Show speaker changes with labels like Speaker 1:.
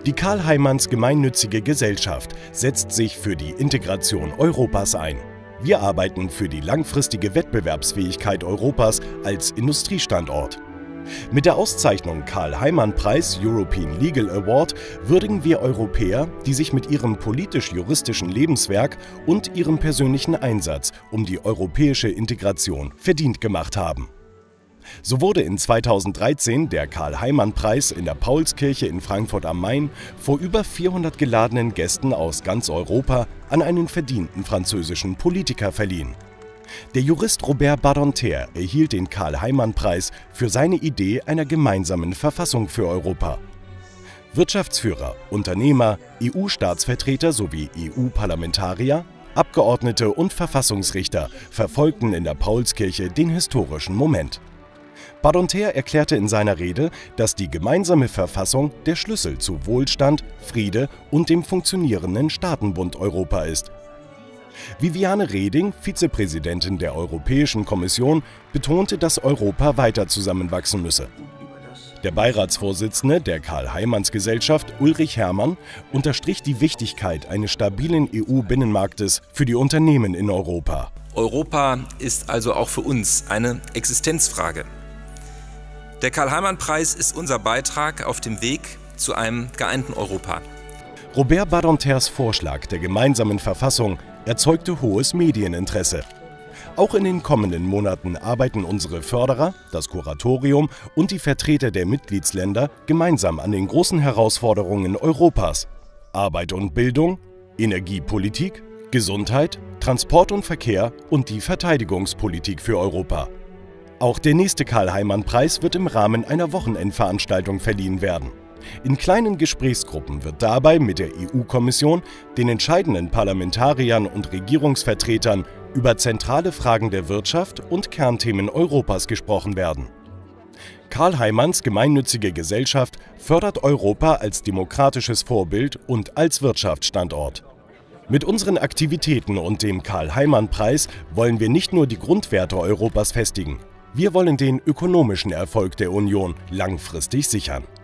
Speaker 1: Die Karl Heimanns gemeinnützige Gesellschaft setzt sich für die Integration Europas ein. Wir arbeiten für die langfristige Wettbewerbsfähigkeit Europas als Industriestandort. Mit der Auszeichnung Karl-Heimann-Preis European Legal Award würdigen wir Europäer, die sich mit ihrem politisch-juristischen Lebenswerk und ihrem persönlichen Einsatz um die europäische Integration verdient gemacht haben. So wurde in 2013 der Karl-Heimann-Preis in der Paulskirche in Frankfurt am Main vor über 400 geladenen Gästen aus ganz Europa an einen verdienten französischen Politiker verliehen. Der Jurist Robert Badinter erhielt den Karl-Heimann-Preis für seine Idee einer gemeinsamen Verfassung für Europa. Wirtschaftsführer, Unternehmer, EU-Staatsvertreter sowie EU-Parlamentarier, Abgeordnete und Verfassungsrichter verfolgten in der Paulskirche den historischen Moment. Badinter erklärte in seiner Rede, dass die gemeinsame Verfassung der Schlüssel zu Wohlstand, Friede und dem funktionierenden Staatenbund Europa ist. Viviane Reding, Vizepräsidentin der Europäischen Kommission, betonte, dass Europa weiter zusammenwachsen müsse. Der Beiratsvorsitzende der Karl-Heimanns-Gesellschaft, Ulrich Herrmann, unterstrich die Wichtigkeit eines stabilen EU-Binnenmarktes für die Unternehmen in Europa.
Speaker 2: Europa ist also auch für uns eine Existenzfrage. Der Karl-Heimann-Preis ist unser Beitrag auf dem Weg zu einem geeinten Europa.
Speaker 1: Robert Badinters Vorschlag der gemeinsamen Verfassung erzeugte hohes Medieninteresse. Auch in den kommenden Monaten arbeiten unsere Förderer, das Kuratorium und die Vertreter der Mitgliedsländer gemeinsam an den großen Herausforderungen Europas: Arbeit und Bildung, Energiepolitik, Gesundheit, Transport und Verkehr und die Verteidigungspolitik für Europa. Auch der nächste Karl-Heimann-Preis wird im Rahmen einer Wochenendveranstaltung verliehen werden. In kleinen Gesprächsgruppen wird dabei mit der EU-Kommission, den entscheidenden Parlamentariern und Regierungsvertretern über zentrale Fragen der Wirtschaft und Kernthemen Europas gesprochen werden. Karl Heimanns gemeinnützige Gesellschaft fördert Europa als demokratisches Vorbild und als Wirtschaftsstandort. Mit unseren Aktivitäten und dem Karl-Heimann-Preis wollen wir nicht nur die Grundwerte Europas festigen, wir wollen den ökonomischen Erfolg der Union langfristig sichern.